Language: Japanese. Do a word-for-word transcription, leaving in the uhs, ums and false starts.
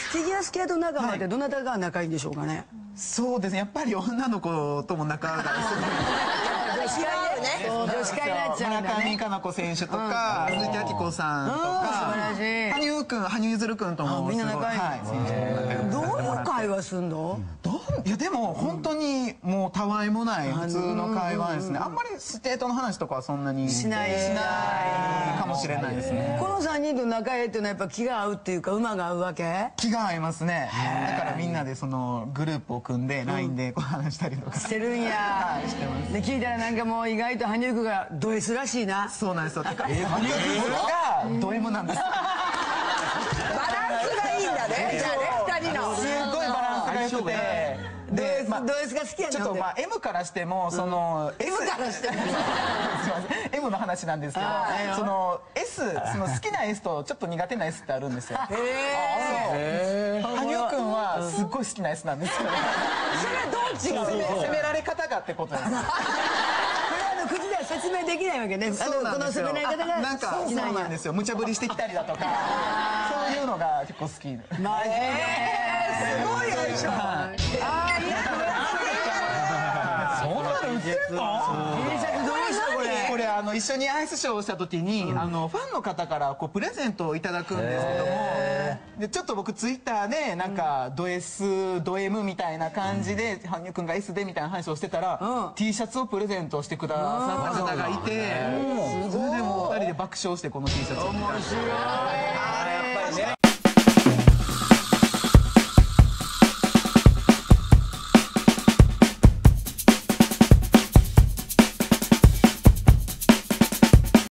フィギュアスケート仲間ってどなたが仲いいんでしょうかね。 そうですね、やっぱり女の子とも仲がすごい。 女子会ね。女子会になっちゃうんだね。 村上佳菜子選手とか鈴木明子さんとか羽生くん、羽生結弦くんともみんな仲いい。どういう会話すんの？ いやでも本当にもうたわいもない普通の会話ですね。あんまりスケートの話とかはそんなにしないしないかもしれないですね。 このさんにんと仲いいっていうのはやっぱ気が合うっていうか馬が合うわけ？ 気が合いますね。だからみんなでそのグループを組んで ライン でこう話したりとかしてるんや。 はい、してます。 で聞いたらなんかもう意外と羽生くんがド S らしいな。 そうなんですよ。てか羽生くんがド M なんです。 バランスがいいんだね。じゃあね、二人のすごいバランスが良くて。 で、まあ、ド S が好きやねん。 ちょっとまあ M からしてもその M からしてもすいません M の話なんですけど、その S その好きな S とちょっと苦手な S ってあるんですよ。へえ。羽生くんはすっごい好きな S なんですよ。 それはどっちが責められ方がってことです。 口では説明できないわけね。 そうなんですよ。 この責められ方がなんかそうなんですよ。無茶ぶりしてきたりだとか、そういうのが結構好き。 マジで。 すごい相性。ああ、いい。 そんなの売ってんの？ T シャツどうしたこれ？ これあの一緒にアイスショーをした時にあのファンの方からこうプレゼントをいただくんですけども、でちょっと僕ツイッターでなんかド S ド M みたいな感じで羽生くんが S でみたいな話をしてたら T シャツをプレゼントしてくださった方がいて、それでもうふたりで爆笑してこの T シャツを。面白い。